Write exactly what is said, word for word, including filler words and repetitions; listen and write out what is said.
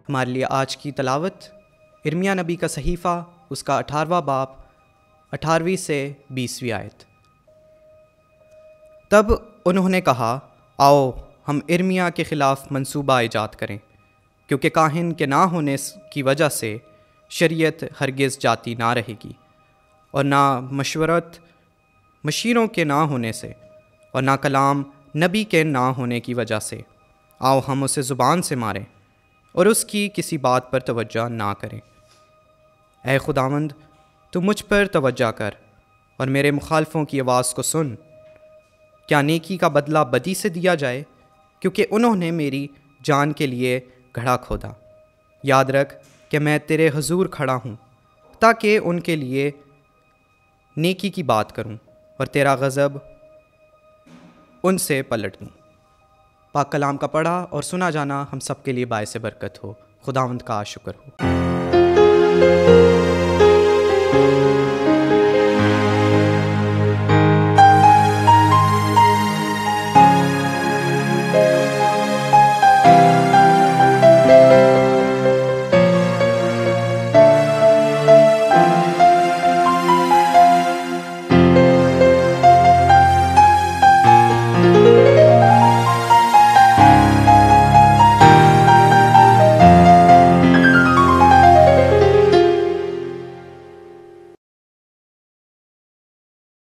हमारे लिए आज की तलावत इर्मिया नबी का सहीफ़ा, उसका अठारहवां बाब, अठारहवीं से बीसवीं आयत। तब उन्होंने कहा, आओ हम इर्मिया के ख़िलाफ़ मंसूबा ईजाद करें, क्योंकि काहिन के ना होने की वजह से शरीयत हरगिज़ जाती ना रहेगी, और ना मशवरत मशीरों के ना होने से, और ना कलाम नबी के ना होने की वजह से। आओ हम उसे ज़ुबान से मारें और उसकी किसी बात पर तवज्जो ना करें। ऐ खुदावंद, तू मुझ पर तवज्जो कर और मेरे मुखालफों की आवाज़ को सुन। क्या नेकी का बदला बदी से दिया जाए, क्योंकि उन्होंने मेरी जान के लिए घड़ा खोदा। याद रख कि मैं तेरे हुजूर खड़ा हूँ, ताकि उनके लिए नेकी की बात करूँ और तेरा गज़ब उनसे पलट दूँ। पाक कलाम का पढ़ा और सुना जाना हम सब के लिए बायस बरकत हो। खुदावंद का शुक्र हो।